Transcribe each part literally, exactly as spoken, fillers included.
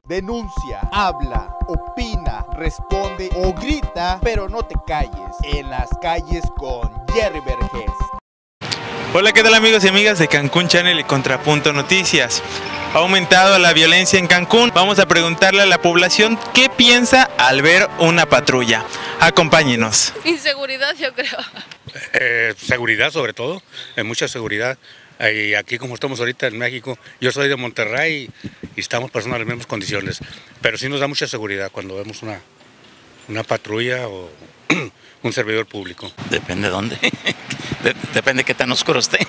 Denuncia, habla, opina, responde o grita, pero no te calles. En las calles con Jerry Vergés. Hola, ¿qué tal amigos y amigas de Cancún Channel y Contrapunto Noticias? Ha aumentado la violencia en Cancún. Vamos a preguntarle a la población qué piensa al ver una patrulla. Acompáñenos. Inseguridad, yo creo. Eh, seguridad sobre todo, eh, mucha seguridad. Y aquí como estamos ahorita en México, yo soy de Monterrey y, y estamos pasando las mismas condiciones, pero sí nos da mucha seguridad cuando vemos una, una patrulla o un servidor público. Depende de dónde, de, depende de qué tan oscuro esté.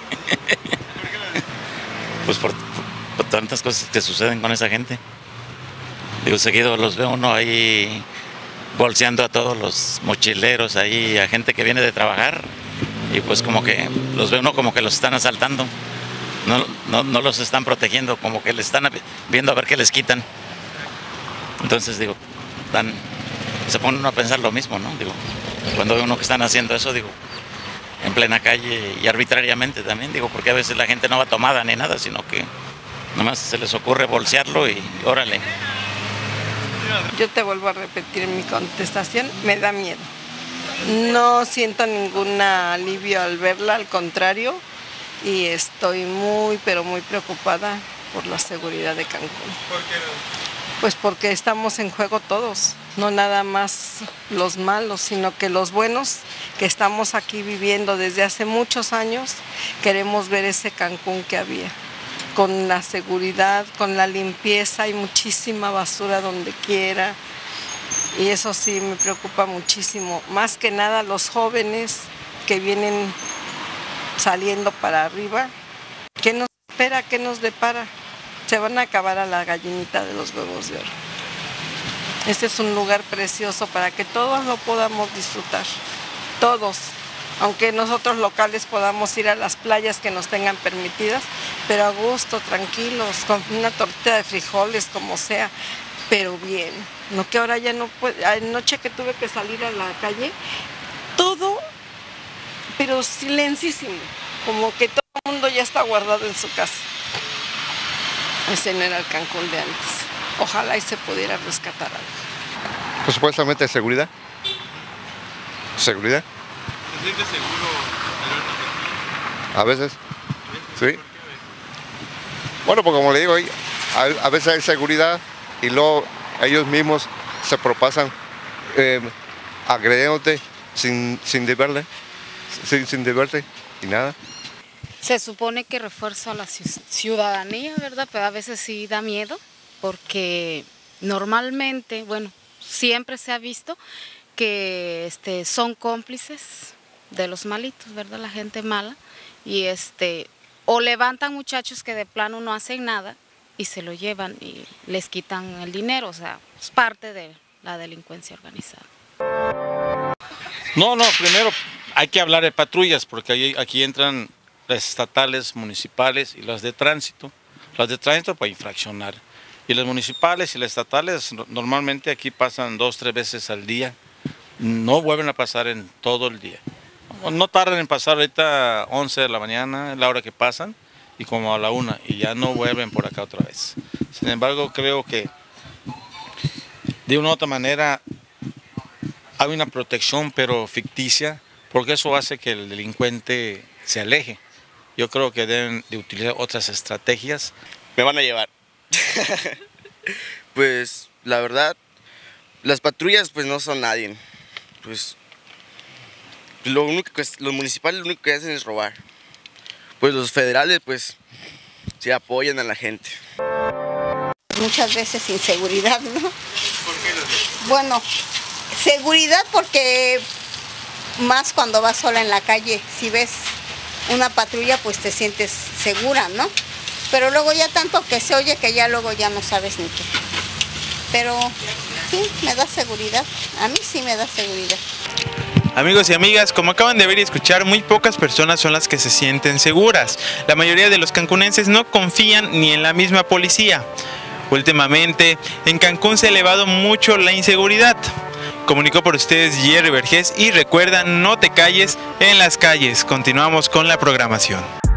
Pues por, por tantas cosas que suceden con esa gente. Digo, seguido los veo uno ahí bolseando a todos los mochileros ahí, a gente que viene de trabajar. Y pues como que los ve uno como que los están asaltando, no, no, no los están protegiendo, como que les están viendo a ver qué les quitan. Entonces digo, dan, se pone uno a pensar lo mismo, ¿no? Digo, cuando ve uno que están haciendo eso, digo, en plena calle y arbitrariamente también, digo, porque a veces la gente no va tomada ni nada, sino que nomás se les ocurre bolsearlo y órale. Yo te vuelvo a repetir mi contestación, me da miedo. No siento ningún alivio al verla, al contrario, y estoy muy, pero muy preocupada por la seguridad de Cancún. ¿Por qué? Pues porque estamos en juego todos, no nada más los malos, sino que los buenos que estamos aquí viviendo desde hace muchos años, queremos ver ese Cancún que había, con la seguridad, con la limpieza, hay muchísima basura donde quiera. Y eso sí me preocupa muchísimo, más que nada los jóvenes que vienen saliendo para arriba. ¿Qué nos espera? ¿Qué nos depara? Se van a acabar a la gallinita de los huevos de oro. Este es un lugar precioso para que todos lo podamos disfrutar, todos. Aunque nosotros locales podamos ir a las playas que nos tengan permitidas, pero a gusto, tranquilos, con una tortilla de frijoles, como sea. Pero bien, no que ahora ya no puede, anoche que tuve que salir a la calle, todo, pero silencísimo, como que todo el mundo ya está guardado en su casa. Ese no era el Cancún de antes, ojalá y se pudiera rescatar algo. Pues supuestamente seguridad, seguridad. ¿Se siente seguro A veces, sí. Bueno, pues como le digo, a, a veces hay seguridad y luego ellos mismos se propasan eh, agrediéndote sin, sin deberle, sin, sin deberle y nada. Se supone que refuerza a la ciudadanía, ¿verdad? Pero a veces sí da miedo, porque normalmente, bueno, siempre se ha visto que este, son cómplices de los malitos, ¿verdad? La gente mala, y este, o levantan muchachos que de plano no hacen nada, y se lo llevan y les quitan el dinero, o sea, es parte de la delincuencia organizada. No, no, primero hay que hablar de patrullas, porque ahí, aquí entran las estatales, municipales y las de tránsito. Las de tránsito para infraccionar. Y las municipales y las estatales normalmente aquí pasan dos, tres veces al día. No vuelven a pasar en todo el día. No tardan en pasar ahorita once de la mañana, es la hora que pasan, y como a la una, y ya no vuelven por acá otra vez. Sin embargo, creo que de una u otra manera hay una protección, pero ficticia, porque eso hace que el delincuente se aleje. Yo creo que deben de utilizar otras estrategias. Me van a llevar. Pues la verdad, las patrullas pues no son nadie. Pues lo único que, los municipales lo único que hacen es robar. Pues los federales pues sí apoyan a la gente. Muchas veces inseguridad, ¿no? ¿Por qué lo dices? Bueno, seguridad porque más cuando vas sola en la calle, si ves una patrulla pues te sientes segura, ¿no? Pero luego ya tanto que se oye que ya luego ya no sabes ni qué. Pero sí, me da seguridad, a mí sí me da seguridad. Amigos y amigas, como acaban de ver y escuchar, muy pocas personas son las que se sienten seguras. La mayoría de los cancunenses no confían ni en la misma policía. Últimamente, en Cancún se ha elevado mucho la inseguridad. Comunicó por ustedes Jerry Vergés y recuerda, no te calles en las calles. Continuamos con la programación.